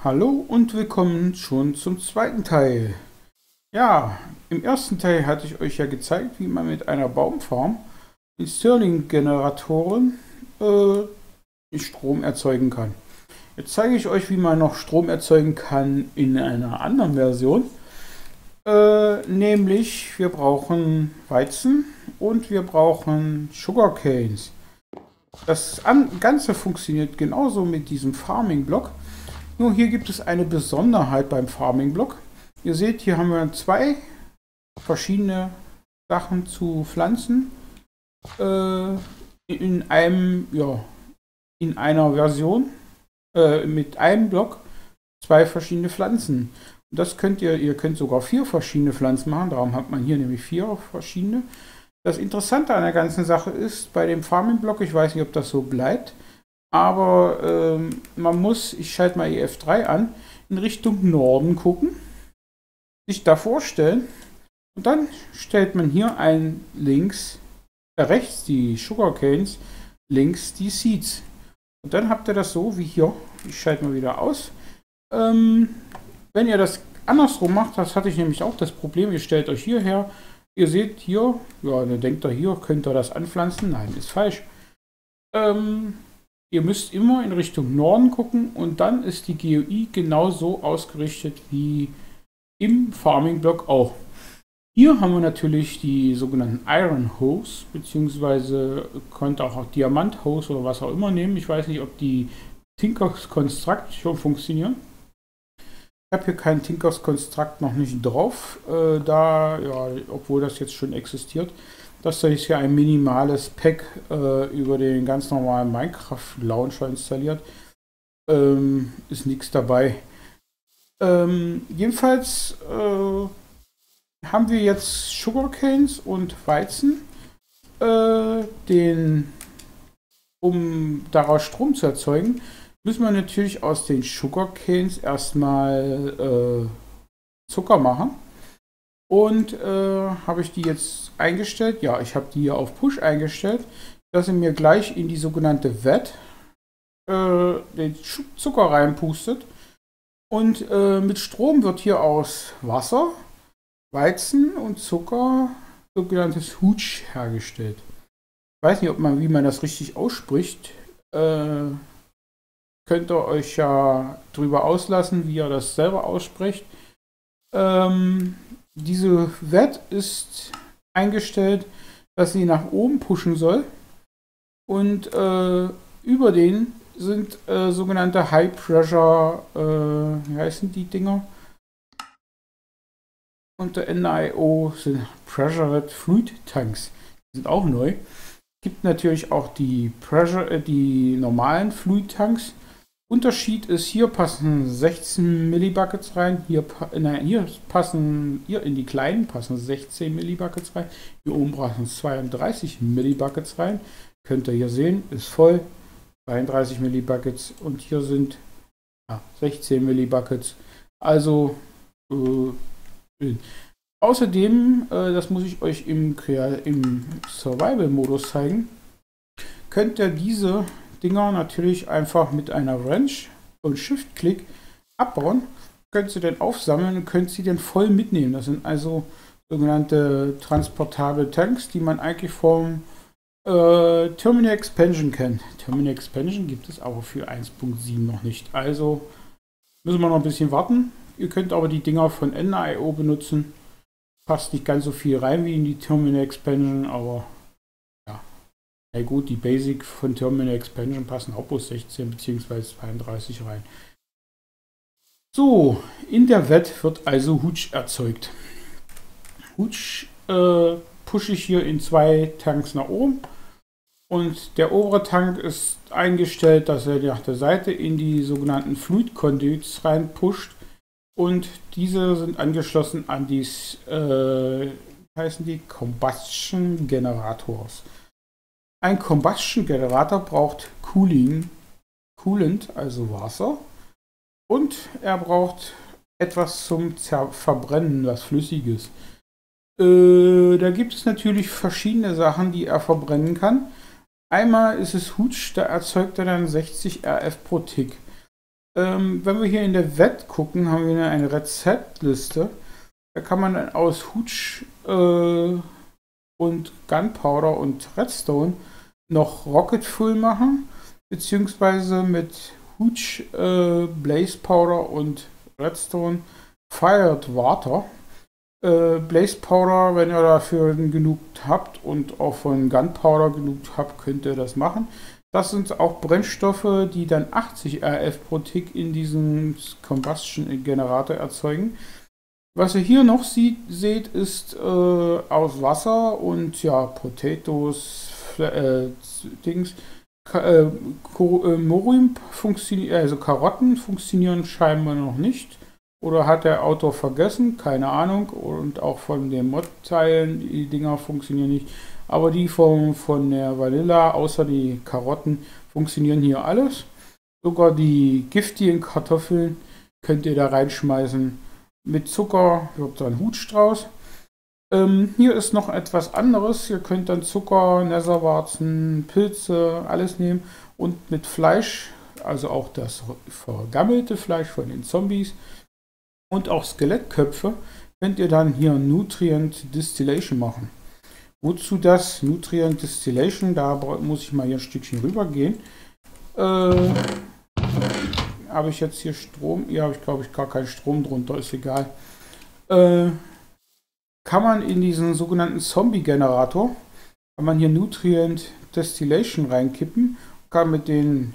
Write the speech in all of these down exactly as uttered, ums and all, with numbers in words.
Hallo und willkommen schon zum zweiten Teil. Ja, im ersten Teil hatte ich euch ja gezeigt, wie man mit einer Baumfarm in Stirling-Generatoren äh, Strom erzeugen kann. Jetzt zeige ich euch, wie man noch Strom erzeugen kann in einer anderen Version. Äh, nämlich, wir brauchen Weizen und wir brauchen Sugarcanes. Das Ganze funktioniert genauso mit diesem Farming-Block. Nur hier gibt es eine Besonderheit beim Farming-Block. Ihr seht, hier haben wir zwei verschiedene Sachen zu pflanzen. Äh, in einem, ja, in einer Version äh, mit einem Block zwei verschiedene Pflanzen. Und das könnt ihr, ihr könnt sogar vier verschiedene Pflanzen machen. Darum hat man hier nämlich vier verschiedene. Das Interessante an der ganzen Sache ist, bei dem Farming-Block, ich weiß nicht, ob das so bleibt, aber ähm, man muss, ich schalte mal E F drei an, in Richtung Norden gucken, sich da vorstellen und dann stellt man hier ein links, äh, rechts die Sugarcanes, links die Seeds. Und dann habt ihr das so wie hier, ich schalte mal wieder aus. Ähm, wenn ihr das andersrum macht, das hatte ich nämlich auch das Problem, ihr stellt euch hierher, ihr seht hier, ja, dann denkt ihr hier, könnt ihr das anpflanzen? Nein, ist falsch. Ähm, Ihr müsst immer in Richtung Norden gucken und dann ist die G U I genauso ausgerichtet wie im Farming-Block auch. Hier haben wir natürlich die sogenannten Iron Hose, beziehungsweise könnt auch Diamant Hose oder was auch immer nehmen. Ich weiß nicht, ob die Tinkers Construct schon funktionieren. Ich habe hier kein Tinkers Construct noch nicht drauf, äh, da, ja, obwohl das jetzt schon existiert. Das ist hier ein minimales Pack äh, über den ganz normalen Minecraft Launcher installiert. Ähm, ist nichts dabei. Ähm, jedenfalls äh, haben wir jetzt Sugarcanes und Weizen. Äh, den, um daraus Strom zu erzeugen, müssen wir natürlich aus den Sugarcanes erstmal äh, Zucker machen. Und äh, habe ich die jetzt eingestellt? Ja, ich habe die hier auf Push eingestellt, dass sie mir gleich in die sogenannte V A T äh, den Zucker reinpustet. Und äh, mit Strom wird hier aus Wasser, Weizen und Zucker sogenanntes Hooch hergestellt. Ich weiß nicht, ob man, wie man das richtig ausspricht. Äh, könnt ihr euch ja drüber auslassen, wie ihr das selber ausspricht. Ähm, Diese V A T ist eingestellt, dass sie nach oben pushen soll und äh, über den sind äh, sogenannte High Pressure, äh, wie heißen die Dinger? Unter N I O sind Pressured Fluid Tanks, die sind auch neu. Es gibt natürlich auch die, Pressure, äh, die normalen Fluid Tanks. Unterschied ist, hier passen sechzehn Millibuckets rein, hier, nein, hier passen, hier in die kleinen passen sechzehn Millibuckets rein, hier oben passen zweiunddreißig Millibuckets rein. Könnt ihr hier sehen, ist voll, zweiunddreißig Millibuckets und hier sind ja, sechzehn Millibuckets. Also äh, außerdem, äh, das muss ich euch im, im Survival-Modus zeigen, könnt ihr diese Dinger natürlich einfach mit einer Wrench und Shift-Klick abbauen. Könnt ihr dann aufsammeln und könnt sie dann voll mitnehmen. Das sind also sogenannte transportable Tanks, die man eigentlich vom äh, Terminal Expansion kennt. Terminal Expansion gibt es aber für eins Punkt sieben noch nicht. Also müssen wir noch ein bisschen warten. Ihr könnt aber die Dinger von N I O benutzen. Passt nicht ganz so viel rein wie in die Terminal Expansion, aber na gut, die Basic von Terminal Expansion passen auch bloß sechzehn bzw. zweiunddreißig rein. So, in der V A T wird also Hooch erzeugt. Hooch äh, pushe ich hier in zwei Tanks nach oben. Und der obere Tank ist eingestellt, dass er nach der Seite in die sogenannten Fluid Conduits reinpusht. Und diese sind angeschlossen an die, äh, heißen die Combustion Generators. Ein Combustion Generator braucht Cooling, Coolant, also Wasser, und er braucht etwas zum Verbrennen, was Flüssiges. Äh, da gibt es natürlich verschiedene Sachen, die er verbrennen kann. Einmal ist es Hooch, da erzeugt er dann sechzig R F pro Tick. Ähm, wenn wir hier in der V E T gucken, haben wir eine Rezeptliste. Da kann man dann aus Hooch äh, und Gunpowder und Redstone noch Rocket Fuel machen, beziehungsweise mit Hooch, äh, Blaze Powder und Redstone Fired Water. Äh, Blaze Powder, wenn ihr dafür genug habt und auch von Gunpowder genug habt, könnt ihr das machen. Das sind auch Brennstoffe, die dann achtzig R F pro Tick in diesem Combustion Generator erzeugen. Was ihr hier noch sieht, seht, ist äh, aus Wasser und ja, Potatoes, äh, Dings, Ka äh, Morim funktioniert, also Karotten funktionieren scheinbar noch nicht. Oder hat der Autor vergessen? Keine Ahnung. Und auch von den Mod-Teilen, die Dinger funktionieren nicht. Aber die von, von der Vanilla, außer die Karotten, funktionieren hier alles. Sogar die giftigen Kartoffeln könnt ihr da reinschmeißen. Mit Zucker wird dann Hutstrauß. Ähm, hier ist noch etwas anderes. Ihr könnt dann Zucker, Netherwarzen, Pilze, alles nehmen. Und mit Fleisch, also auch das vergammelte Fleisch von den Zombies, und auch Skelettköpfe, könnt ihr dann hier Nutrient Distillation machen. Wozu das Nutrient Distillation? Da muss ich mal hier ein Stückchen rüber gehen. Äh, habe ich jetzt hier Strom? Hier habe ich, glaube ich, gar keinen Strom drunter, ist egal. Äh, kann man in diesen sogenannten Zombie-Generator, kann man hier Nutrient Distillation reinkippen, kann mit den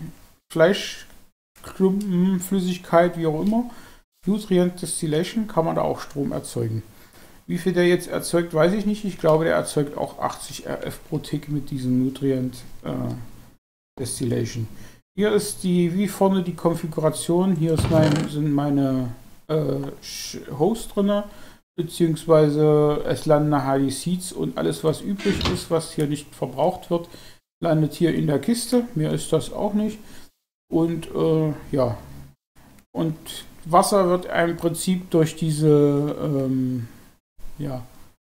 Fleischklumpen, Flüssigkeit, wie auch immer, Nutrient Distillation, kann man da auch Strom erzeugen. Wie viel der jetzt erzeugt, weiß ich nicht. Ich glaube, der erzeugt auch achtzig R F pro Tick mit diesem Nutrient äh, Distillation. Hier ist die, wie vorne die Konfiguration. Hier ist mein, sind meine äh, Hosts drin, beziehungsweise es landen nachher die Seeds und alles, was übrig ist, was hier nicht verbraucht wird, landet hier in der Kiste. Mehr ist das auch nicht. Und äh, ja, und Wasser wird im Prinzip durch diese, ähm, ja,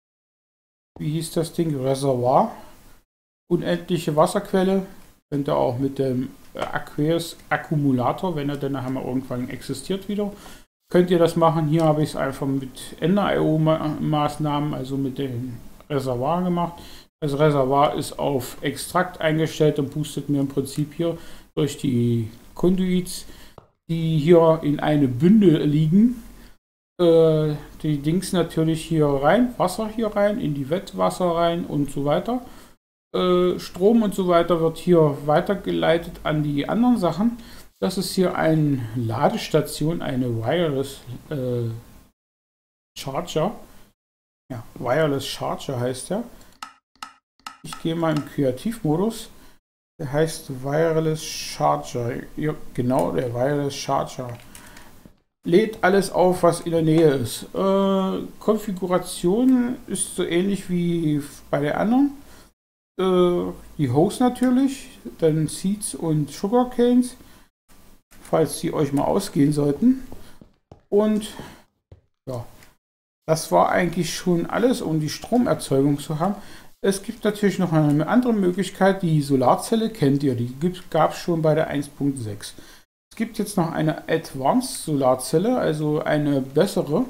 wie hieß das Ding? Reservoir. Unendliche Wasserquelle. Könnt ihr auch mit dem Aqueous Akkumulator, wenn er dann nachher mal irgendwann existiert wieder, könnt ihr das machen. Hier habe ich es einfach mit Ender I O-Maßnahmen, also mit dem Reservoir gemacht. Das Reservoir ist auf Extrakt eingestellt und boostet mir im Prinzip hier durch die Conduits, die hier in eine Bündel liegen, äh, die Dings natürlich hier rein, Wasser hier rein, in die Wettwasser rein und so weiter. Äh, Strom und so weiter wird hier weitergeleitet an die anderen Sachen. Das ist hier eine Ladestation, eine Wireless äh, Charger. Ja, Wireless Charger heißt der. Ich gehe mal im Kreativmodus. Der heißt Wireless Charger. Ja, genau, der Wireless Charger. Lädt alles auf, was in der Nähe ist. Äh, Konfiguration ist so ähnlich wie bei der anderen. Äh, die Host natürlich, dann Seeds und Sugarcanes, falls die euch mal ausgehen sollten. Und ja, das war eigentlich schon alles, um die Stromerzeugung zu haben. Es gibt natürlich noch eine andere Möglichkeit, die Solarzelle kennt ihr, die gab es schon bei der eins Punkt sechs. Es gibt jetzt noch eine Advanced Solarzelle, also eine bessere,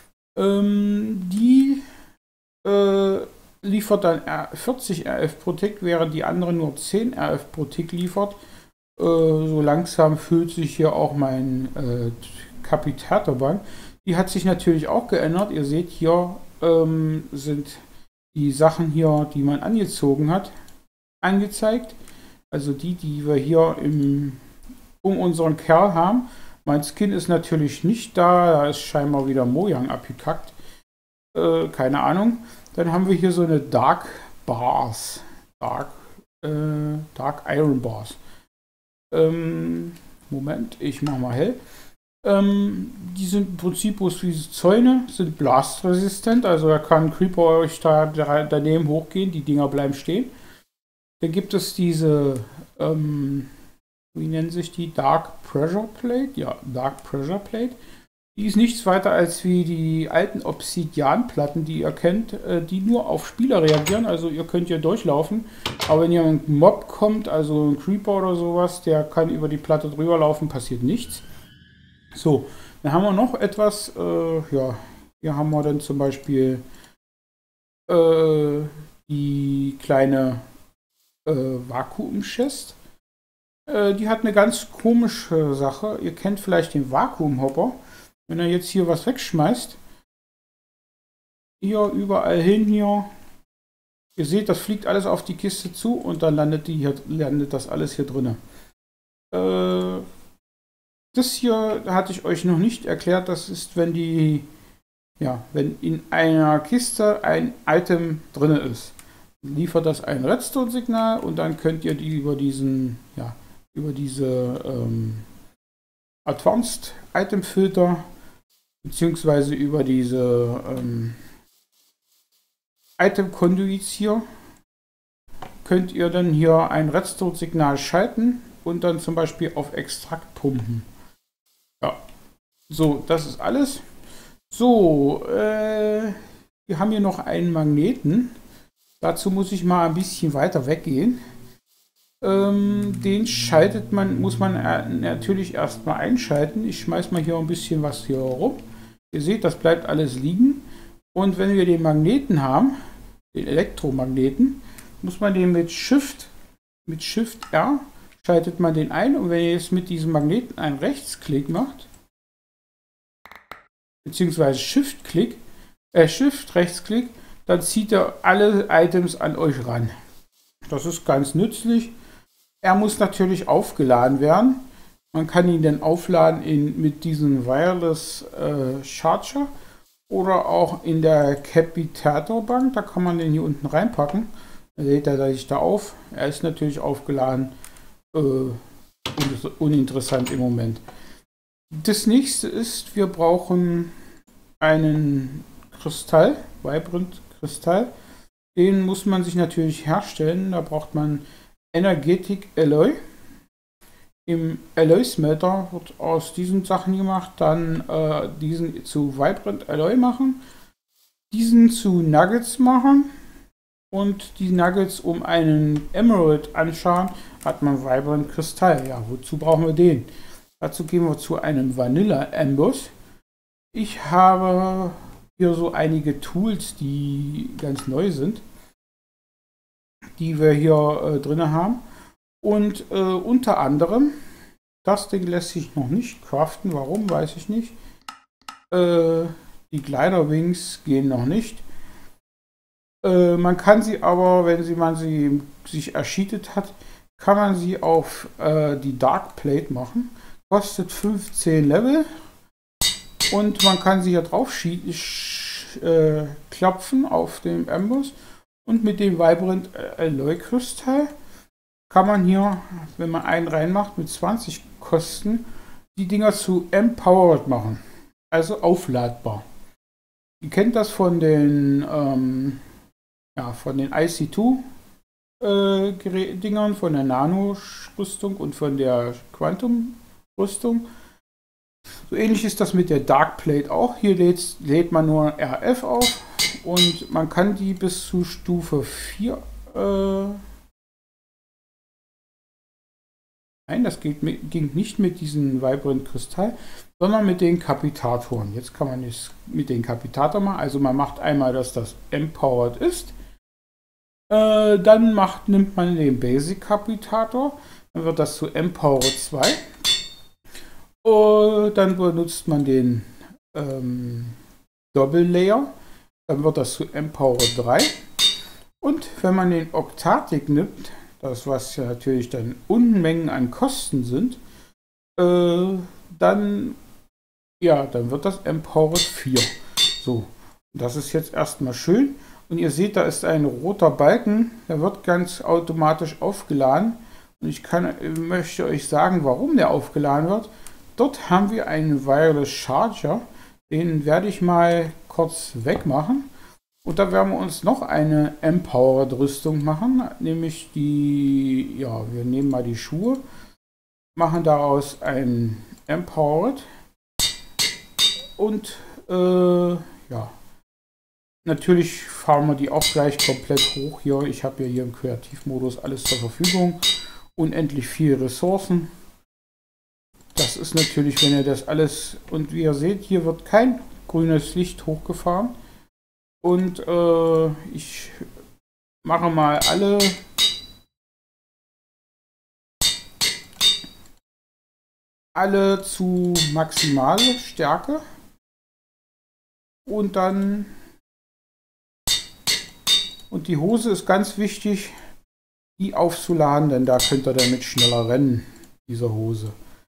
ähm, die äh, liefert dann vierzig R F pro Tick, während die andere nur zehn R F pro Tick liefert. Äh, so langsam füllt sich hier auch mein äh, Kapitatorbank. Die hat sich natürlich auch geändert. Ihr seht hier ähm, sind die Sachen hier, die man angezogen hat, angezeigt. Also die, die wir hier im, um unseren Kerl haben. Mein Skin ist natürlich nicht da, da ist scheinbar wieder Mojang abgekackt. Äh, keine Ahnung. Dann haben wir hier so eine Dark Bars. Dark, äh, Dark Iron Bars. Ähm, Moment, ich mache mal hell. Ähm, die sind im Prinzip bloß wie Zäune, sind blastresistent, also da kann ein Creeper euch da daneben hochgehen, die Dinger bleiben stehen. Dann gibt es diese, ähm, wie nennen sich die? Dark Pressure Plate? Ja, Dark Pressure Plate. Die ist nichts weiter als wie die alten Obsidian-Platten, die ihr kennt, äh, die nur auf Spieler reagieren, also ihr könnt hier durchlaufen, aber wenn hier ein Mob kommt, also ein Creeper oder sowas, der kann über die Platte drüber laufen, passiert nichts. So, dann haben wir noch etwas, äh, ja, hier haben wir dann zum Beispiel äh, die kleine äh, Vakuum-Chest. Äh, die hat eine ganz komische Sache. Ihr kennt vielleicht den Vakuumhopper. Wenn er jetzt hier was wegschmeißt, hier überall hin hier, ihr seht, das fliegt alles auf die Kiste zu und dann landet, die hier, landet das alles hier drin. Äh, das hier hatte ich euch noch nicht erklärt. Das ist, wenn die, ja, wenn in einer Kiste ein Item drin ist, liefert das ein Redstone-Signal und dann könnt ihr die über diesen, ja, über diese ähm, Advanced Item Filter beziehungsweise über diese ähm, Item Conduits hier könnt ihr dann hier ein Redstone-Signal schalten und dann zum Beispiel auf Extrakt pumpen. Ja, so, das ist alles. So, äh, wir haben hier noch einen Magneten. Dazu muss ich mal ein bisschen weiter weggehen. Ähm, den schaltet man, muss man natürlich erstmal einschalten. Ich schmeiß mal hier ein bisschen was hier rum. Ihr seht, das bleibt alles liegen. Und wenn wir den Magneten haben, den Elektromagneten, muss man den mit Shift, mit Shift R, schaltet man den ein. Und wenn ihr jetzt mit diesem Magneten einen Rechtsklick macht, beziehungsweise Shift-Klick, äh, Shift-Rechtsklick, dann zieht er alle Items an euch ran. Das ist ganz nützlich. Er muss natürlich aufgeladen werden. Man kann ihn dann aufladen in, mit diesem Wireless äh, Charger oder auch in der Capitator-Bank. Da kann man den hier unten reinpacken. Da seht ihr, da sich da auf. Er ist natürlich aufgeladen. Äh, uninteressant im Moment. Das nächste ist, wir brauchen einen Kristall, Vibrant Kristall. Den muss man sich natürlich herstellen. Da braucht man Energetic Alloy. Im Alloy Smelter wird aus diesen Sachen gemacht. Dann äh, diesen zu Vibrant Alloy machen. Diesen zu Nuggets machen. Und die Nuggets um einen Emerald anschauen, hat man Vibrant Kristall. Ja, wozu brauchen wir den? Dazu gehen wir zu einem Vanilla Amboss. Ich habe hier so einige Tools, die ganz neu sind, die wir hier äh, drin haben. Und äh, unter anderem, das Ding lässt sich noch nicht craften. Warum, weiß ich nicht. Äh, die Glider Wings gehen noch nicht. Äh, man kann sie aber, wenn sie, man sie sich erscheatet hat, kann man sie auf äh, die Dark Plate machen. Kostet fünfzehn Level. Und man kann sie hier drauf äh, klopfen auf dem Amboss. Und mit dem Vibrant Alloy Kristall kann man hier, wenn man einen reinmacht, mit zwanzig Kosten die Dinger zu Empowered machen. Also aufladbar. Ihr kennt das von den, ähm, ja, von den I C zwei äh, Dingern, von der Nano-Rüstung und von der Quantum-Rüstung. So ähnlich ist das mit der Dark Plate auch. Hier lädt, lädt man nur R F auf und man kann die bis zu Stufe vier. Äh Nein, das geht mit, ging nicht mit diesem Vibrant Kristall, sondern mit den Kapitatoren. Jetzt kann man es mit den Kapitatoren machen. Also man macht einmal, dass das Empowered ist. Äh, dann macht, nimmt man den Basic Kapitator. Dann wird das zu Empowered zwei. Und dann benutzt man den ähm, Double Layer. Dann wird das zu Empowered drei. Und wenn man den Octatic nimmt, das was ja natürlich dann Unmengen an Kosten sind, äh, dann, ja, dann wird das Empowered vier. So, das ist jetzt erstmal schön. Und ihr seht, da ist ein roter Balken, der wird ganz automatisch aufgeladen. Und ich kann, möchte euch sagen, warum der aufgeladen wird. Dort haben wir einen Wireless Charger, den werde ich mal kurz wegmachen. Und da werden wir uns noch eine Empowered Rüstung machen, nämlich die, ja, wir nehmen mal die Schuhe, machen daraus ein Empowered und äh, ja, natürlich fahren wir die auch gleich komplett hoch hier. Ich habe ja hier im Kreativmodus alles zur Verfügung, unendlich viele Ressourcen. das ist natürlich, wenn ihr das alles, und wie ihr seht, hier wird kein grünes Licht hochgefahren. Und äh, ich mache mal alle alle zu maximale Stärke und dann und die Hose ist ganz wichtig, die aufzuladen, denn da könnt ihr damit schneller rennen, diese Hose.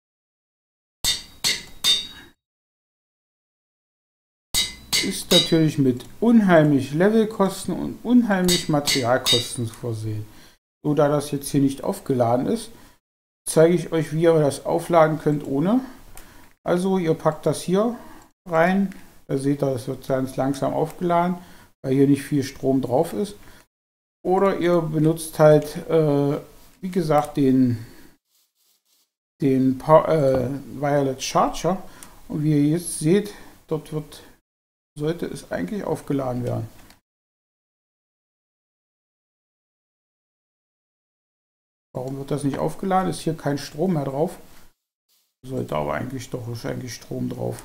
Ist natürlich mit unheimlich Levelkosten und unheimlich Materialkosten versehen. So, da das jetzt hier nicht aufgeladen ist, zeige ich euch, wie ihr das aufladen könnt ohne. Also ihr packt das hier rein, da seht ihr, es wird ganz langsam aufgeladen, weil hier nicht viel Strom drauf ist. Oder ihr benutzt halt, äh, wie gesagt, den, den äh, Wireless Charger. Und wie ihr jetzt seht, dort wird, sollte es eigentlich aufgeladen werden. Warum wird das nicht aufgeladen? Ist hier kein Strom mehr drauf. Sollte aber eigentlich doch, ist eigentlich Strom drauf.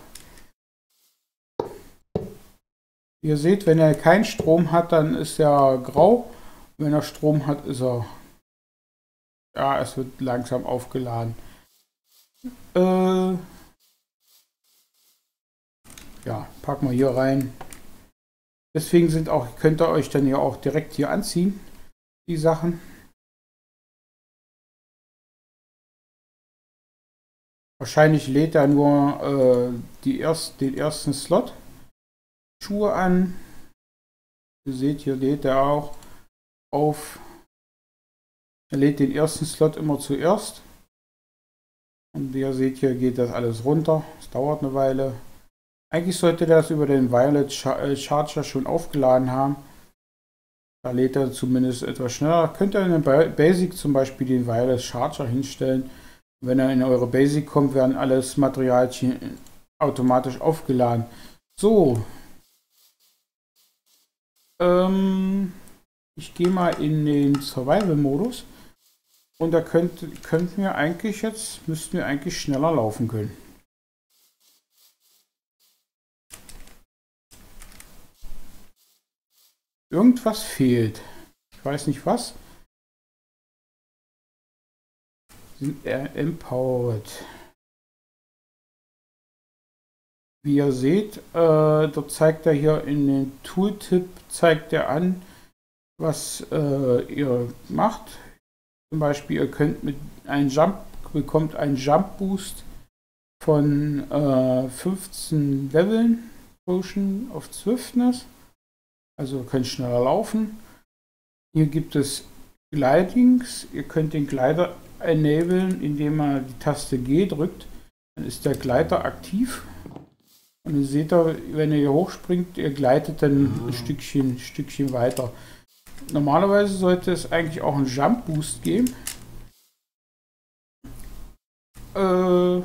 Ihr seht, wenn er keinen Strom hat, dann ist er grau. Wenn er Strom hat, ist er... Ja, es wird langsam aufgeladen. Äh, ja, packen wir hier rein. Deswegen sind auch, könnt ihr euch dann ja auch direkt hier anziehen, die Sachen. Wahrscheinlich lädt er nur äh, die erst, den ersten Slot. Schuhe an. Ihr seht, hier lädt er auch auf. Er lädt den ersten Slot immer zuerst. Und wie ihr seht, hier geht das alles runter. Es dauert eine Weile. Eigentlich sollte das über den Wireless Charger schon aufgeladen haben. Da lädt er zumindest etwas schneller. Könnt ihr in der Basic zum Beispiel den Wireless Charger hinstellen. Wenn er in eure Basic kommt, werden alles Materialien automatisch aufgeladen. So. Ähm, ich gehe mal in den Survival-Modus. Und da könnt, könnten wir eigentlich jetzt, müssten wir eigentlich schneller laufen können. Irgendwas fehlt. Ich weiß nicht was. Sind er empowered. Wie ihr seht, äh, dort zeigt er hier in den Tooltip, zeigt er an, was äh, ihr macht. Zum Beispiel, ihr könnt mit einem Jump, bekommt einen Jump Boost von äh, fünfzehn Leveln, Potion of Swiftness. Also ihr könnt schneller laufen. Hier gibt es Glidings. Ihr könnt den Glider enablen, indem man die Taste G drückt. Dann ist der Gleiter aktiv. Und ihr seht, wenn ihr hier hochspringt, ihr gleitet dann ein Stückchen, ein Stückchen weiter. Normalerweise sollte es eigentlich auch einen Jump Boost geben. Äh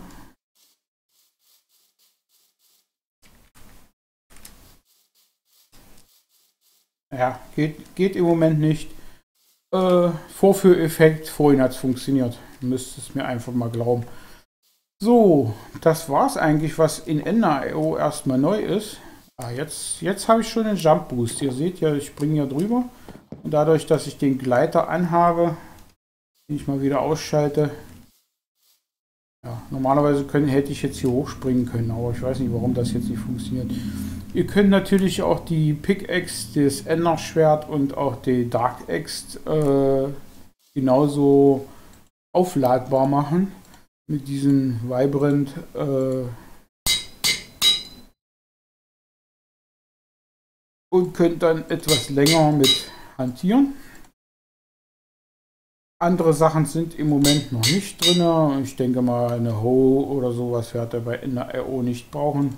ja, geht, geht im Moment nicht. Äh, Vorführeffekt, vorhin hat es funktioniert. Müsst es mir einfach mal glauben. So, das war es eigentlich, was in Ender punkt io erstmal neu ist. Ah, jetzt jetzt habe ich schon den Jump Boost. Ihr seht ja, ich springe ja drüber. Und dadurch, dass ich den Gleiter anhabe, den ich mal wieder ausschalte. Ja, normalerweise können, hätte ich jetzt hier hochspringen können, aber ich weiß nicht, warum das jetzt nicht funktioniert. Ihr könnt natürlich auch die Pickaxe, das Ender-Schwert und auch die Dark Axe äh, genauso aufladbar machen. Mit diesem Vibrant äh, und könnt dann etwas länger mit hantieren. Andere Sachen sind im Moment noch nicht drin. Ich denke mal, eine Hoe oder sowas wird er bei Ender punkt io nicht brauchen.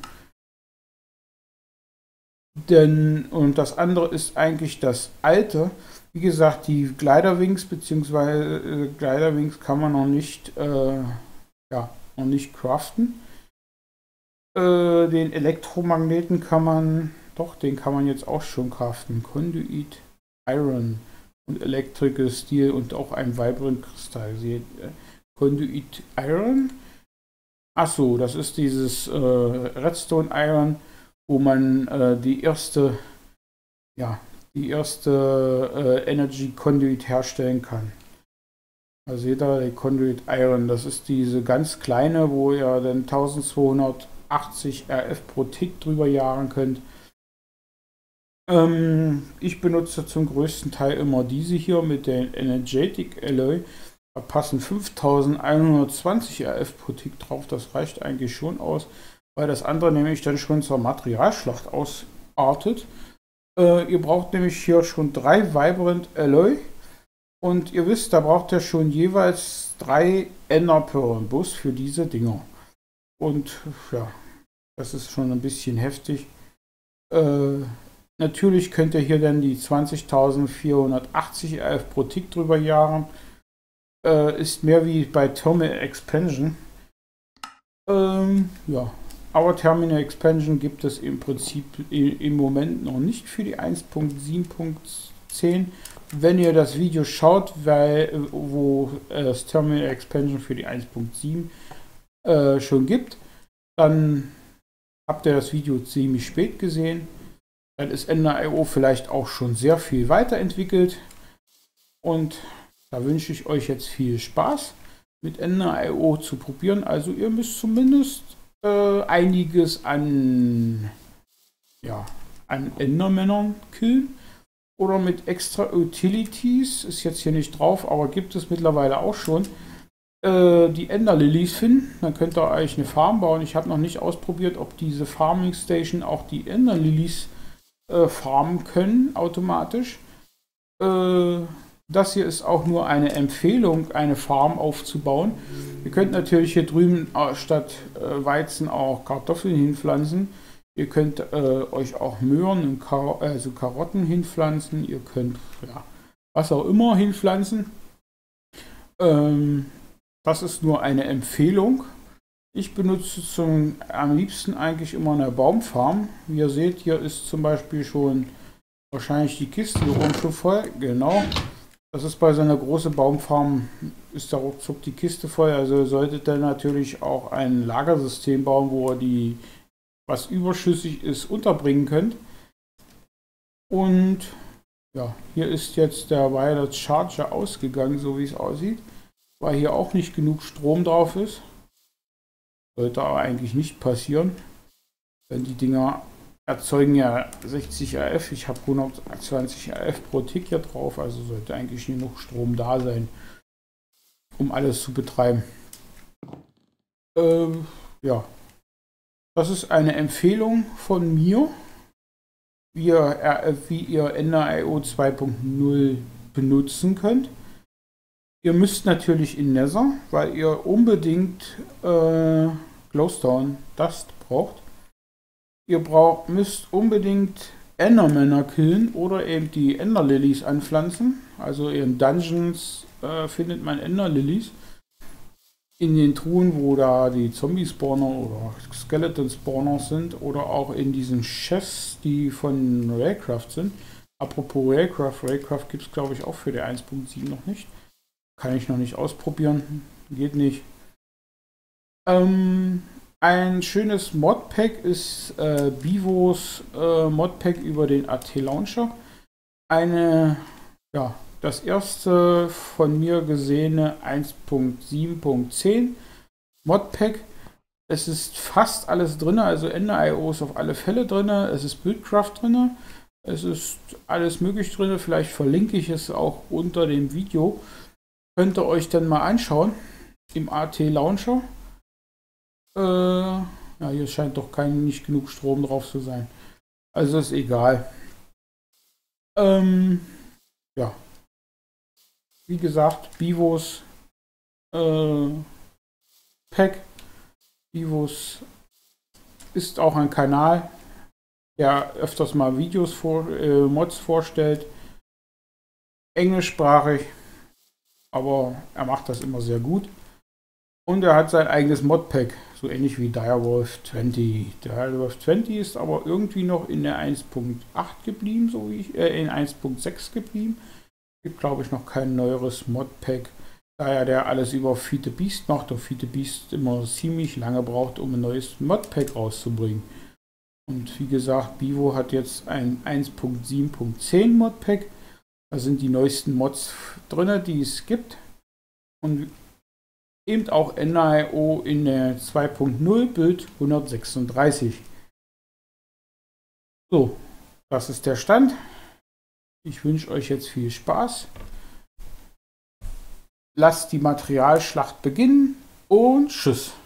Denn, und das andere ist eigentlich das alte. Wie gesagt, die Gliderwings bzw. äh, Gliderwings kann man noch nicht, äh, ja, noch nicht craften. Äh, den Elektromagneten kann man, doch, den kann man jetzt auch schon craften. Conduit Iron und Electrical Steel und auch ein Vibrant Kristall. Seht, äh, Conduit Iron Ach so, das ist dieses äh, Redstone Iron, wo man äh, die erste, ja, die erste äh, Energy Conduit herstellen kann. Da seht ihr, die Conduit Iron, das ist diese ganz kleine, wo ihr dann eintausendzweihundertachtzig R F pro Tick drüber jagen könnt. Ähm, ich benutze zum größten Teil immer diese hier mit den Energetic Alloy. Da passen fünftausendeinhundertzwanzig R F pro Tick drauf, das reicht eigentlich schon aus, weil das andere nämlich dann schon zur Materialschlacht ausartet. Äh, ihr braucht nämlich hier schon drei Vibrant Alloy und ihr wisst, da braucht ihr schon jeweils drei Enderperlen Bus für diese Dinger. Und ja, das ist schon ein bisschen heftig. Äh, natürlich könnt ihr hier dann die zwanzigtausendvierhundertachtzig R F pro Tick drüber jagen. Äh, ist mehr wie bei Thermal Expansion. Ähm, ja, aber Terminal Expansion gibt es im Prinzip im Moment noch nicht für die eins Punkt sieben Punkt zehn. Wenn ihr das Video schaut, weil, wo es Terminal Expansion für die eins Punkt sieben äh, schon gibt, dann habt ihr das Video ziemlich spät gesehen. Dann ist Ender Punkt i o vielleicht auch schon sehr viel weiterentwickelt. Und da wünsche ich euch jetzt viel Spaß mit Ender Punkt i o zu probieren. Also ihr müsst zumindest äh, einiges an, ja, an Endermännern killen. Oder mit extra Utilities, ist jetzt hier nicht drauf, aber gibt es mittlerweile auch schon, äh, die Ender Lilies finden. Dann könnt ihr euch eine Farm bauen. Ich habe noch nicht ausprobiert, ob diese Farming Station auch die Ender Lilies äh, farmen können, automatisch. Äh, das hier ist auch nur eine Empfehlung, eine Farm aufzubauen. Ihr könnt natürlich hier drüben äh, statt äh, Weizen auch Kartoffeln hinpflanzen. Ihr könnt äh, euch auch Möhren und Kar also Karotten hinpflanzen. Ihr könnt ja, was auch immer hinpflanzen. Ähm, das ist nur eine Empfehlung. Ich benutze zum, am liebsten eigentlich immer eine Baumfarm. Wie ihr seht, hier ist zum Beispiel schon wahrscheinlich die Kiste hier oben schon voll. Genau. Das ist bei so einer großen Baumfarm, ist da ruckzuck die Kiste voll. Also ihr solltet dann natürlich auch ein Lagersystem bauen, wo ihr die, was überschüssig ist, unterbringen könnt. Und ja, hier ist jetzt der Wireless Charger ausgegangen, so wie es aussieht, weil hier auch nicht genug Strom drauf ist. Sollte aber eigentlich nicht passieren, denn die Dinger erzeugen ja sechzig R F. Ich habe hundertzwanzig R F pro Tick hier drauf, also sollte eigentlich genug Strom da sein, um alles zu betreiben. Ähm, ja. Das ist eine Empfehlung von mir, wie ihr, äh, wie ihr Ender Punkt i o zwei Punkt null benutzen könnt. Ihr müsst natürlich in Nether, weil ihr unbedingt äh, Glowstone Dust braucht. Ihr braucht, müsst unbedingt Endermänner killen oder eben die Ender Lilies anpflanzen. Also in Dungeons äh, findet man Ender Lilies. In den Truhen, wo da die Zombie-Spawner oder Skeleton-Spawner sind, oder auch in diesen Chests, die von Raycraft sind. Apropos Raycraft, Raycraft gibt es glaube ich auch für die eins Punkt sieben noch nicht. Kann ich noch nicht ausprobieren, geht nicht. Ähm, ein schönes Modpack ist äh, Bivos äh, Modpack über den A T Launcher. Eine, ja, das erste von mir gesehene eins Punkt sieben Punkt zehn Modpack. Es ist fast alles drin, also Ender Punkt i o ist auf alle Fälle drin, es ist Buildcraft drin, es ist alles möglich drin, vielleicht verlinke ich es auch unter dem Video. Könnt ihr euch dann mal anschauen im A T Launcher. Äh, ja, hier scheint doch kein, nicht genug Strom drauf zu sein. Also ist egal. Ähm, ja. Wie gesagt, Bivos äh, Pack. Bivos ist auch ein Kanal, der öfters mal Videos vor, äh, Mods vorstellt. Englischsprachig, aber er macht das immer sehr gut. Und er hat sein eigenes Modpack, so ähnlich wie Direwolf zwanzig. Der Direwolf zwanzig ist aber irgendwie noch in der eins Punkt acht geblieben, so wie ich, äh, in eins Punkt sechs geblieben. Gibt glaube ich noch kein neueres Modpack. Da ja der alles über Feed the Beast macht und Feed the Beast immer ziemlich lange braucht, um ein neues Modpack rauszubringen. Und wie gesagt, Bivo hat jetzt ein eins Punkt sieben Punkt zehn Modpack. Da sind die neuesten Mods drin, die es gibt. Und eben auch N I O in der zwei Punkt null Build hundertsechsunddreißig. So, das ist der Stand. Ich wünsche euch jetzt viel Spaß. Lasst die Materialschlacht beginnen und tschüss.